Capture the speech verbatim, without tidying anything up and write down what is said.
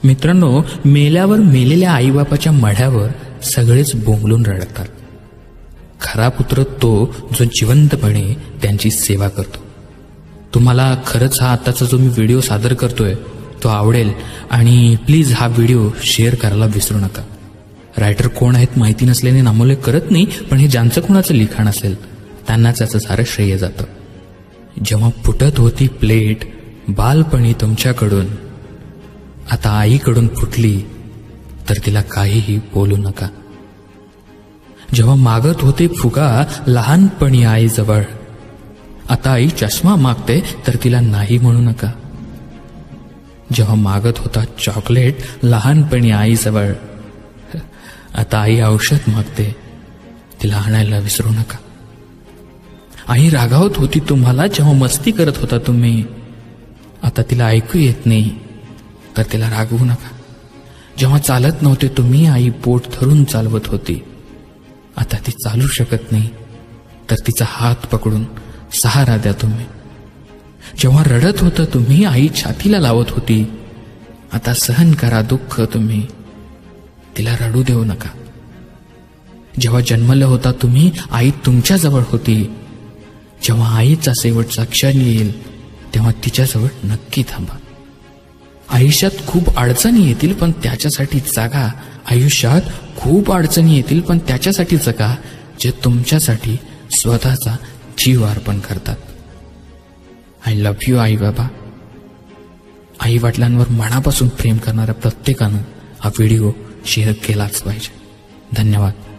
मित्रांनो, मेल्यावर मेलेल्या आईबापाच्या मढ्यावर सगळेच बोंबलून रडतात. खरा पुत्र तो जो जिवंतपणे त्यांची सेवा करतो. तुम्हाला खरंच हा आताचा जो मी व्हिडिओ सादर करतोय तो आवडेल आणि प्लीज हा व्हिडिओ शेअर करायला विसरू नका. रायटर कोण आहेत माहिती नसल्याने नामोल्लेख करत नाही, पण हे ज्यांचं कोणाचं लिखाण असेल त्यांनाच याचं सारं श्रेय जातं. जेव्हा फुटत होती प्लेट बालपणी तुमच्याकडून, आता आईकडून फुटली तर तिला काहीही बोलू नका. जेव्हा मागत होते फुगा लहानपणी आईजवळ, आता आई चष्मा मागते तर तिला नाही म्हणू नका. जेव्हा मागत होता चॉकलेट लहानपणी आईजवळ, आता आई औषध मागते, तिला आणायला विसरू नका. आई रागावत होती तुम्हाला जेव्हा मस्ती करत होता तुम्ही, आता तिला ऐकू येत नाही तर तिला रागवू नका. जेव्हा चालत नव्हते तुम्ही, आई पोट धरून चालवत होती, आता ती चालू शकत नाही तर तिचा हात पकडून सहारा द्या तुम्ही. जेव्हा रडत होतं तुम्ही, आई छातीला लावत होती, आता सहन करा दुःख तुम्ही, तिला रडू देऊ नका. जेव्हा जन्मलं होता तुम्ही, आई तुमच्याजवळ होती, जेव्हा आईचा शेवटचा क्षण येईल तेव्हा तिच्याजवळ नक्की थांबा. आयुष्यात खूप अडचणी येतील पण त्याच्यासाठी जागा. आयुष्यात खूप अडचणी येतील पण त्याच्यासाठी जगा जे तुमच्यासाठी स्वतःचा जीव अर्पण करतात. आय लव्ह यू आई बाबा. आई वडिलांवर मनापासून प्रेम करणाऱ्या प्रत्येकानं हा व्हिडिओ शेअर केलाच पाहिजे. धन्यवाद.